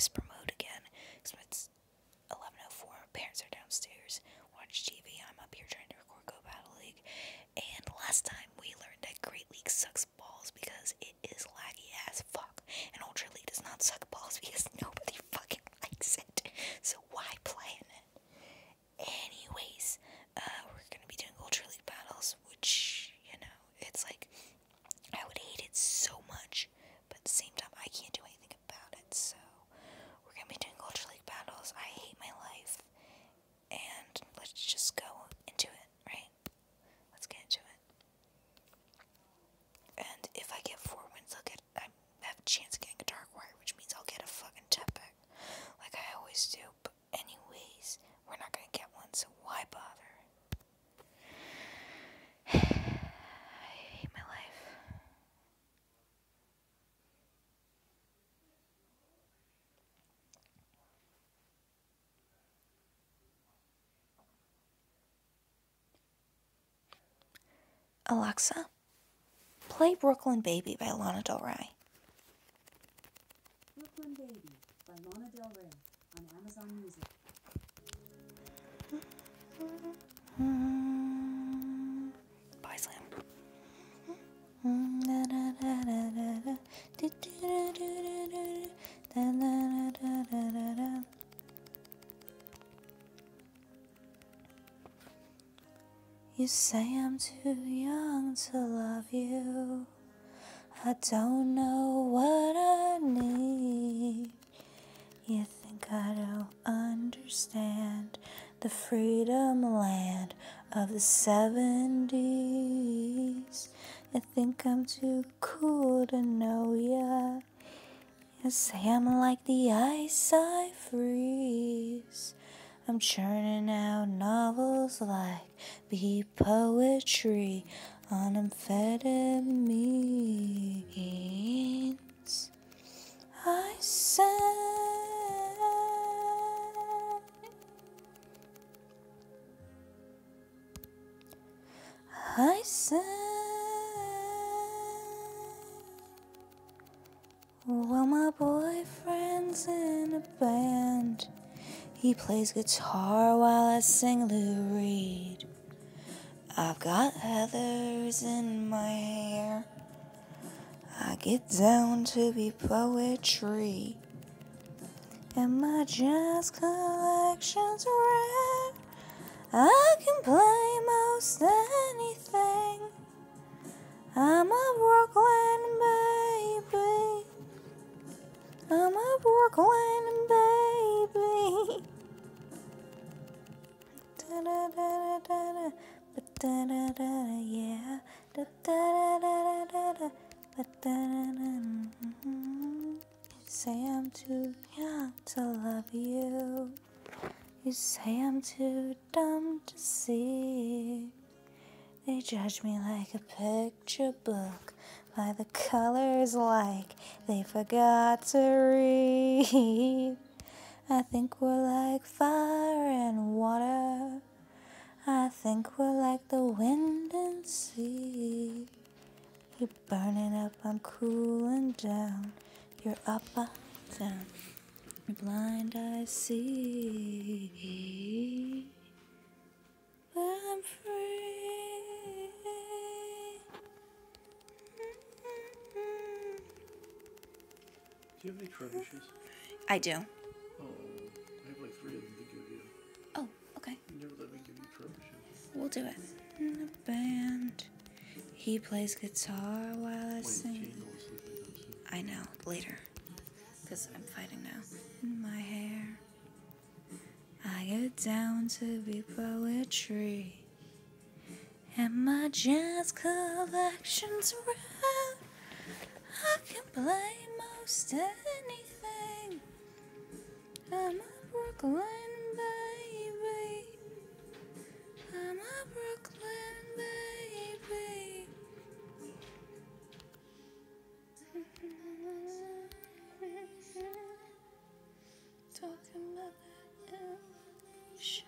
whisper mode again. So it's 11:04. Parents are downstairs. Watch TV. I'm up here trying to record Go Battle League. And last time we learned that Great League sucks balls because it is laggy as fuck. And Ultra League does not suck balls because nobody fucking likes it. So why play in it? Anyways, we're gonna be doing Ultra League battles, which, you know, it's like, I would hate it so much, but at the same time, I can't do anything about it, so we're gonna be doing Ultra League battles. I hate my life, and let's just go into it, right? Let's get into it. And if I get 4 wins, I have a chance of getting a Dark Wire, which means I'll get a fucking jetpack, like I always do. But anyways, we're not gonna get one, so why bother? I hate my life. Alexa, play Brooklyn Baby by Lana Del Rey. Brooklyn Baby by Lana Del Rey on Amazon Music. Bye, Slam. You say I'm too young to love you. I don't know what I need. You think I don't understand the freedom land of the 70s. I think I'm too cool to know ya. You say I'm like the ice I freeze. I'm churning out novels like bee poetry on amphetamines. I said, well, my boyfriend's in a band. He plays guitar while I sing Lou Reed. I've got heathers in my hair. I get down to be poetry. And my jazz collection's rare. I can play most anything. I'm a Brooklyn baby. I'm a Brooklyn baby. Da da da da da da da da da, yeah. Da da da da da da da da. You say I'm too young to love you. You say I'm too dumb to see. They judge me like a picture book by the colors like they forgot to read. I think we're like fire and water. I think we're like the wind and sea. You're burning up, I'm cooling down. You're up, I'm down. Your blind eyes see. But I'm free. Do you have any trebuchets? I do. Oh, I have like 3 of them to give you. Oh, okay. You never let me give you trebuchets. We'll do it. In the band. He plays guitar while I sing. I know, later. Because I'm fighting now. In my hair. I get down to be poetry. And my jazz collection's rare. I can play most anything. I'm a Brooklyn baby. I'm a Brooklyn baby. Talking about that ocean.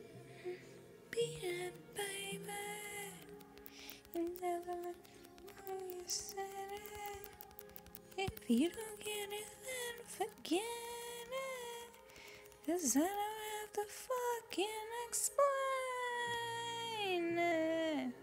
Beat it, baby. You never you don't get it, then forget it. 'Cause I don't have to fucking explain it.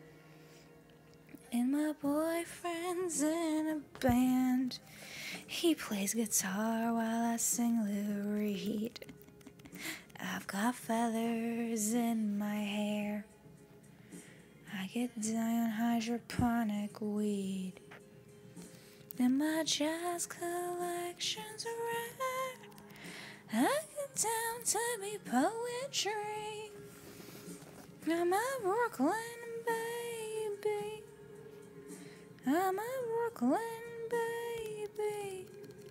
And my boyfriend's in a band. He plays guitar while I sing Lou Reed. I've got feathers in my hair. I get down on hydroponic weed. And my jazz collection's rare. I get down to be poetry. I'm a Brooklyn baby. I'm a Brooklyn baby.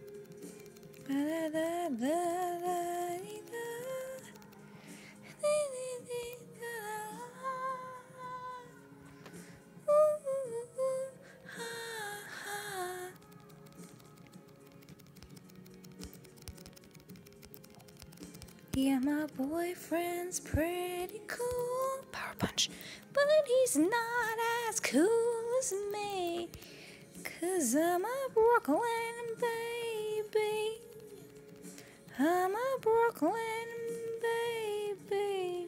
Yeah, my boyfriend's pretty cool, power punch, but he's not as cool as me, 'cause I'm a Brooklyn baby. I'm a Brooklyn baby.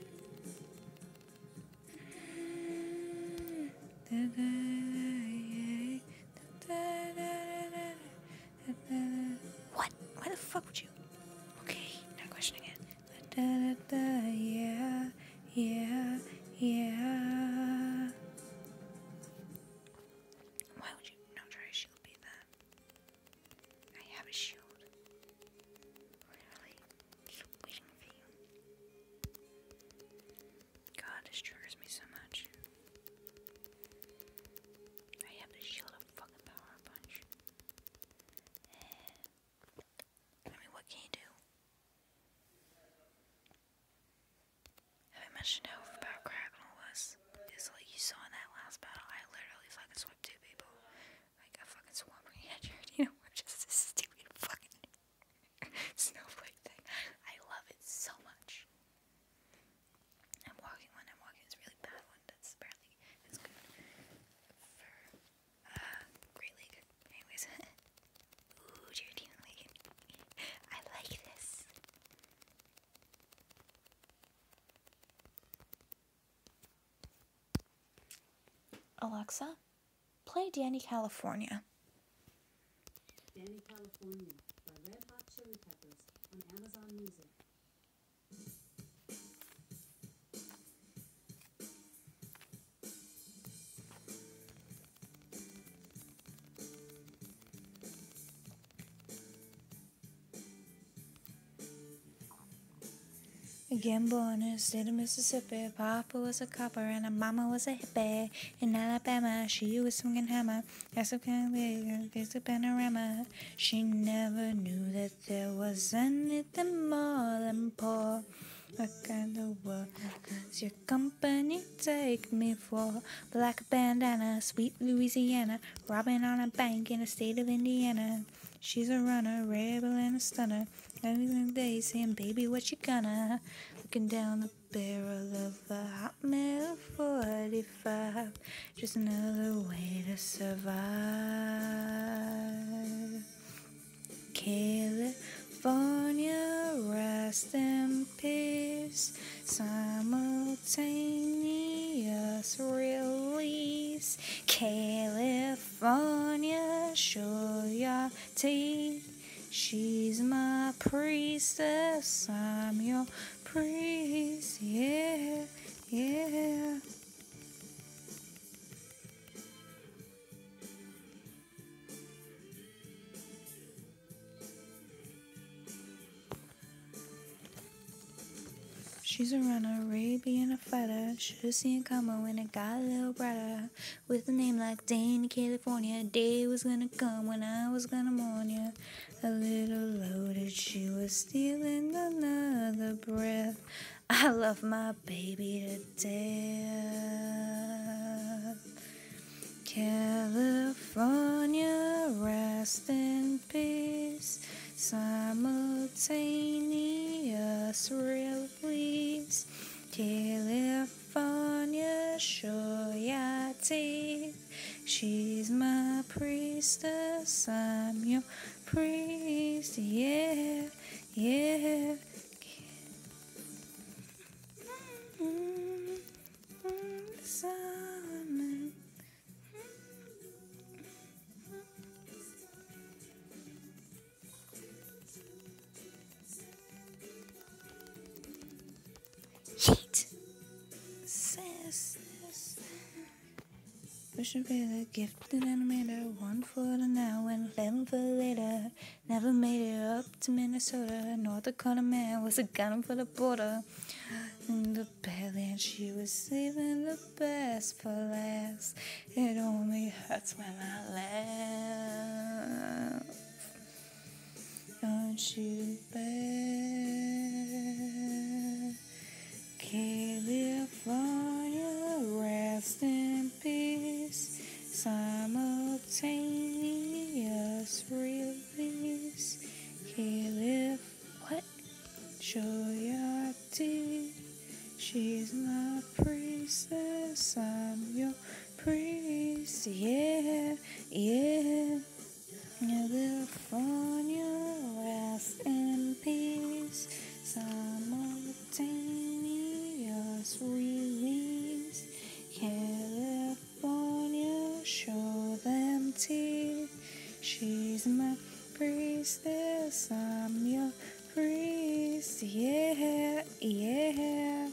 What? Why the fuck would you? Okay, not questioning it. Yeah, yeah, yeah. Why would you not try a shield beat that? I have a shield. Really? Just waiting for you. God, this triggers me so much. I have the shield of fucking power punch. I mean, what can you do? Have I mentioned how overpowered CRYOGONAL was? It's like you saw in that last battle, I literally fucking swept 2 people. Like a fucking Swamperts. Yeah, Giratinas were just this stupid fucking snowflake thing. I love it so much. I'm walking this really bad one that's apparently it's good for Great League. Anyways. Ooh, Giratinas League. I like this. Alexa, play Danny California. Danny California by Red Hot Chili Peppers on Amazon Music. Again born in the state of Mississippi, Papa was a copper and her mama was a hippie. In Alabama, she was swinging hammer, as a kind of face a panorama. She never knew that there was anything more than poor. What kind of world does your company take me for? Black bandana, sweet Louisiana, robbing on a bank in the state of Indiana. She's a runner, rebel and a stunner. Every day saying, baby, what you gonna? Looking down the barrel of a hot metal 45. Just another way to survive. California, rest in peace. Simultaneous release. California, show your teeth. She's my priestess, I'm your priest, yeah, yeah. She's a runner, Arabian, a fighter. Should've seen it coming when it got a little brighter. With a name like Danny California, a day was gonna come when I was gonna mourn ya. A little loaded, she was stealing another breath. I love my baby to death. California, rest in peace. Simultaneous release. California, show your teeth. She's my priestess, I'm your your priest, yeah, yeah. Sun. Shit. Sis. We should be the gifted animator, one for the now and 11 for later. Never made it up to Minnesota. North Dakota man was a gunner for the border. In the Badlands, she was saving the best for last. It only hurts when I laugh. Aren't you bad? California, rest in peace. Simultaneous release. What? Show your teeth. She's my priestess. I'm your priest. Yeah, yeah. California, rest in peace. Simultaneous release. California, show them teeth. She's my priestess. I'm your priest. Yeah, yeah.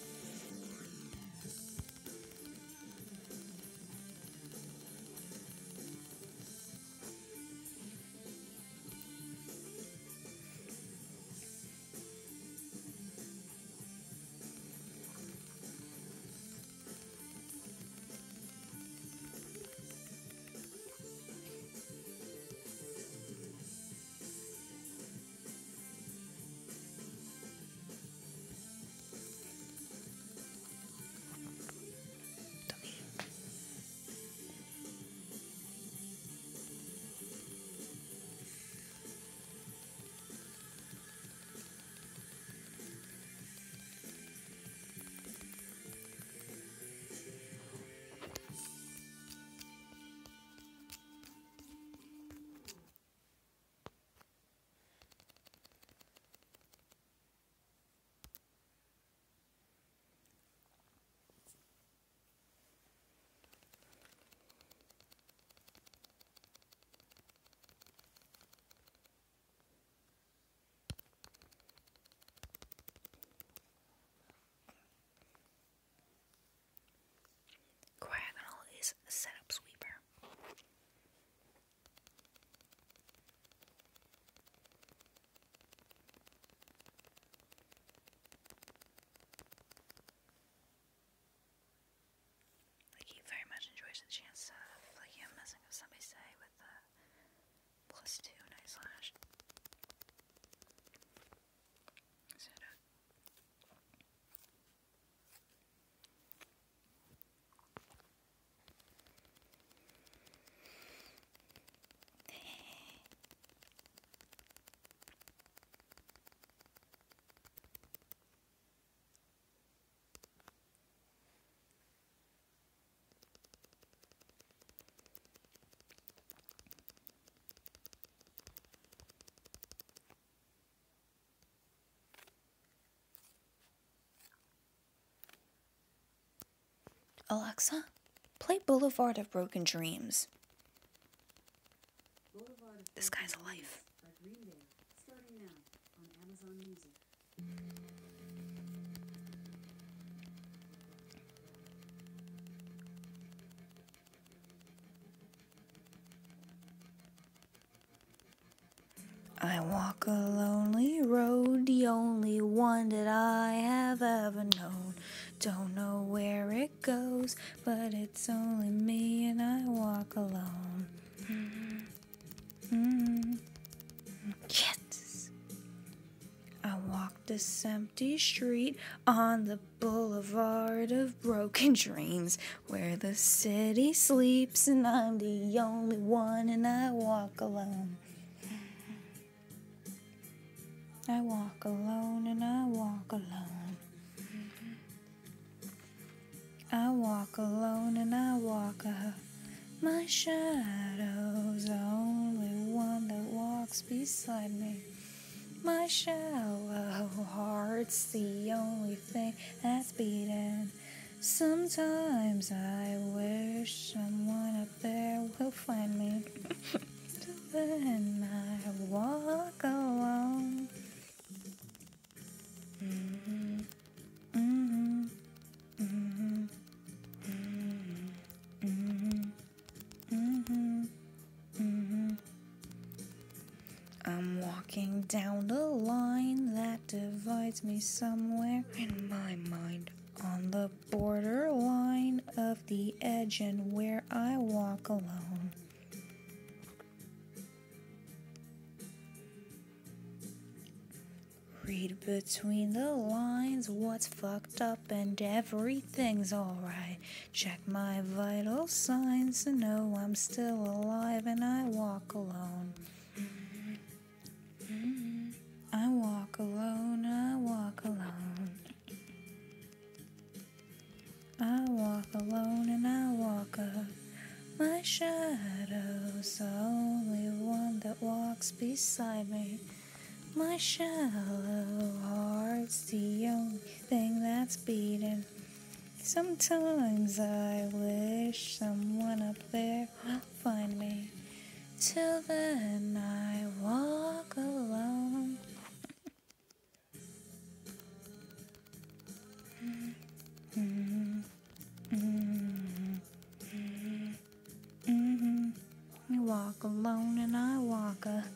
CRYOGONAL is a setup sweeper. Like, he very much enjoys the chance of, like, him messing with somebody, say, with the +2 night slash. Setup. Alexa, play Boulevard of Broken Dreams. Boulevard of This Broken guy's a Dreams life. by Green Day, starting now on Amazon Music. I walk a lonely road, the only one that I have ever known. Don't know where it goes, but it's only me and I walk alone. Yes. I walk this empty street on the boulevard of broken dreams, where the city sleeps and I'm the only one and I walk alone. I walk alone and I walk alone. I walk alone and I walk up. My shadow's the only one that walks beside me. My shallow heart's the only thing that's beating. Sometimes I wish someone up there will find me. Till then I walk alone. I'm walking down the line that divides me somewhere in my mind, on the borderline of the edge and where I walk alone. Read between the lines what's fucked up and everything's alright. Check my vital signs to know I'm still alive and I walk alone. I walk alone, I walk alone. I walk alone and I walk up. My shadow's the only one that walks beside me. My shallow heart's the only thing that's beating. Sometimes I wish someone up there will find me. Till then I walk alone. I walk alone and I walk up.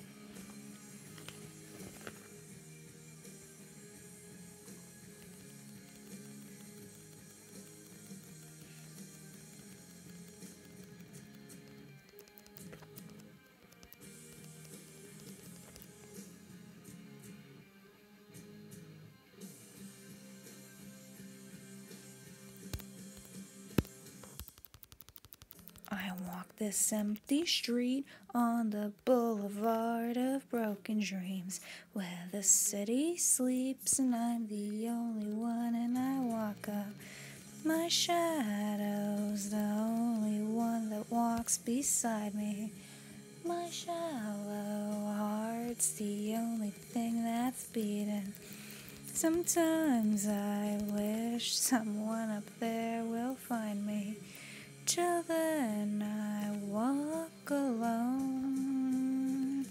I walk this empty street on the boulevard of broken dreams, where the city sleeps and I'm the only one and I walk up. My shadow's the only one that walks beside me. My shallow heart's the only thing that's beating. Sometimes I wish someone up there will find me. Till then I walk alone.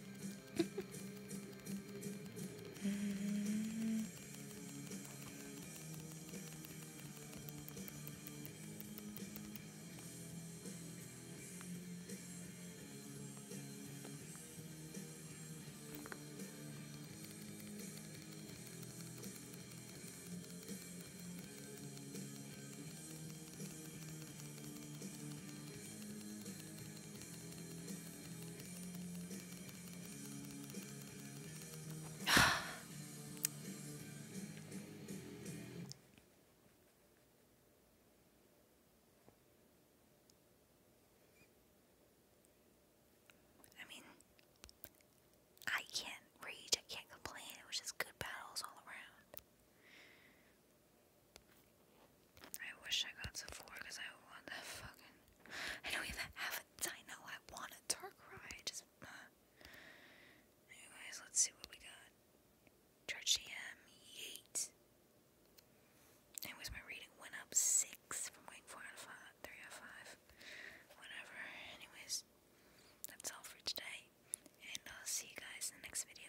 I can't rage, I can't complain. It was just good battles all around. I wish I got to 4 because I want that fucking. I don't even have a dino. I want a Darkrai. Anyways, let's see what we got. Charge TM, yeet. Anyways, my rating went up 6 from like 4 out of 5, 3 out of 5. Whatever. Anyways, that's all for today. And I'll see you guys in the next video.